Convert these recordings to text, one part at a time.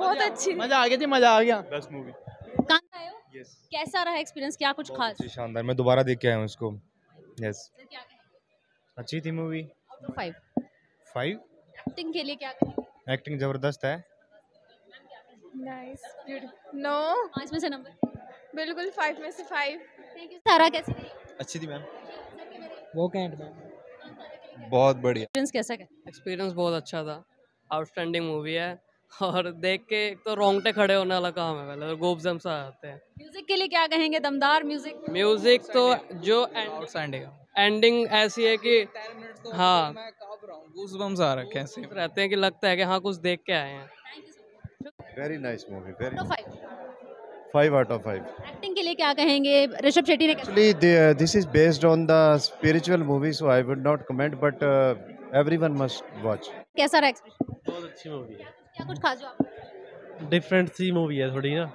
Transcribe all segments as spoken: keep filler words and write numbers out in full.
बहुत अच्छी, मजा आ गया जी, मजा आ गया। Best movie. कांता आए हो? यस, कैसा रहा एक्सपीरियंस, क्या कुछ खास? शानदार। मैं दोबारा देख के आया हूँ इसको। यस, सर क्या कहेंगे अच्छी थी movie. Out of five? Five. Acting के लिए क्या कहेंगे? एक्टिंग जबरदस्त है। Nice, beautiful. नो, पाँच में से नंबर? बिल्कुल फाइव में से फाइव। Thank you. सारा कैसी रही? अच्छी थी मैम। वो कैंट मैम, बहुत बढ़िया। एक्सपीरियंस कैसा है? एक्सपीरियंस बहुत अच्छा था। आउटस्टैंडिंग मूवी है और देख के एक तो रोंगटे खड़े होने वाला काम है, पहले गोब्जम सा आते हैं। म्यूजिक के लिए क्या कहेंगे? दमदार म्यूजिक। म्यूजिक तो जो आउटस्टैंडिंग। एंडिंग ऐसी है कि हाँ मैं कांप रहा हूँ, गूज़बम्स आ रखे हैं ऐसे। रहते हैं कि लगता है कि हाँ कुछ देख के आए हैं। Very nice movie, very out of five? Five out of five. Acting के लिए क्या कहेंगे? ऋषभ शेट्टी ने कैसा? Actually, the, this is based on the spiritual movie, so I would not comment, but uh, everyone must watch. कैसा रहा experience? बहुत अच्छी मूवी है, क्या कुछ खास जो आप? डिफरेंट सी मूवी है थोड़ी ना।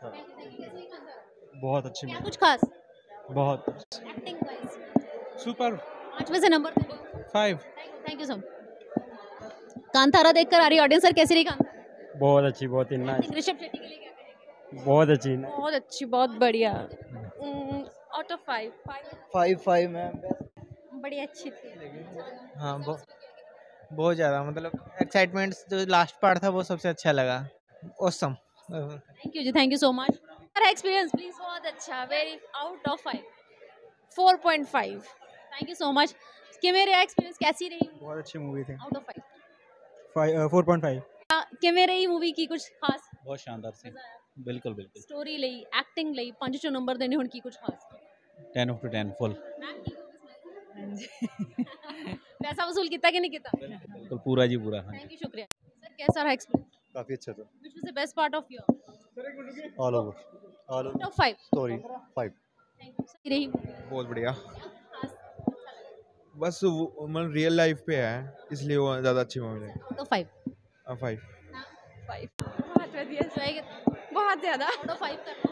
बहुत अच्छी क्या कुछ खास? बहुत एक्टिंग वाइज सुपर। पाँच में से नंबर दे दो। Five. Thank you so much. Kantara देखकर आ रही ऑडियंस, सर कैसी रही कांतारा? बहुत अच्छी, बहुत ही नाइस, ऋषभ शेट्टी के लिए क्या कहेंगे? बहुत अच्छी। बहुत अच्छी, बहुत बढ़िया। Out of five. Five five ma'am. बड़ी अच्छी थी। हाँ, बहुत बहुत ज़्यादा, मतलब एक्साइटमेंट जो लास्ट पार्ट था वो सबसे अच्छा लगा। ऑसम। थैंक यू जी, थैंक यू सो मच। सारा एक्सपीरियंस प्लीज। बहुत अच्छा, very out of five. Four point five. Thank you so much. कि मेरे एक्सपीरियंस कैसी रही? बहुत अच्छी मूवी थी। Out of five? Five four point five. कि मेरे ही मूवी की कुछ खास? बहुत शानदार सी, बिल्कुल बिल्कुल। स्टोरी ਲਈ एक्टिंग ਲਈ ਪੰਜ ਚੋਂ ਨੰਬਰ ਦੇਣੇ ਹੁਣ ਕੀ ਕੁਝ ਖਾਸ? Ten of two ten full. पैसा वसूल कितना कि नहीं कितना? बिल्कुल पूरा जी पूरा। थैंक यू, शुक्रिया सर। कैसा रहा एक्सपीरियंस? काफी अच्छा था। Which was the best part of your? All over, all out over of five? Story five. Thank you sir. रही बहुत बढ़िया। खास बस वो मतलब रियल लाइफ पे है, इसलिए वो ज़्यादा अच्छी मूवी है। Out of five? Five. Five बहुत बढ़िया, सही बहुत ज़्यादा। आउट ऑफ फाइव करना।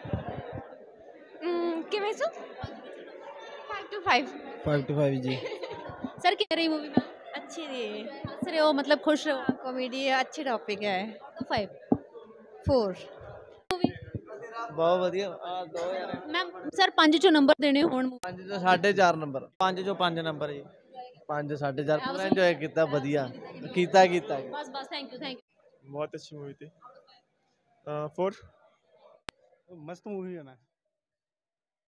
कि मैं so five two five. Five two five जी। सर क्या रही मूवी में? अच्छी थी, हंस रहे हो मतलब खुश रहो? कॉमेडी अच्छी टॉपिक है। Out of five? फोर। बहुत बढ़िया। आ दो यार। मैम सर ਪੰਜ ਚੋਂ ਨੰਬਰ ਦੇਣੇ ਹੋਣ ਪੰਜ ਤੋਂ ਸਾਢੇ ਚਾਰ ਨੰਬਰ। ਪੰਜ ਚੋਂ ਪੰਜ ਨੰਬਰ ਜੀ। ਪੰਜ ਸਾਢੇ ਚਾਰ ਪੂਰਾ ਇੰਜੋਏ ਕੀਤਾ, ਵਧੀਆ ਕੀਤਾ ਕੀਤਾ। बस बस थैंक यू, थैंक यू। बहुत अच्छी मूवी थी। फोर। मस्त मूवी है ना।